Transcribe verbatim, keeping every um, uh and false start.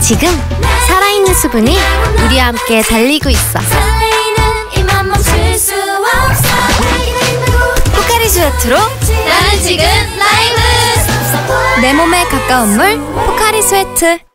지금 살아있는 수분이 우리와 함께 달리고 있어. 포카리 스웨트로 나는 지금 라이브. 내 몸에 가까운 물 포카리 스웨트.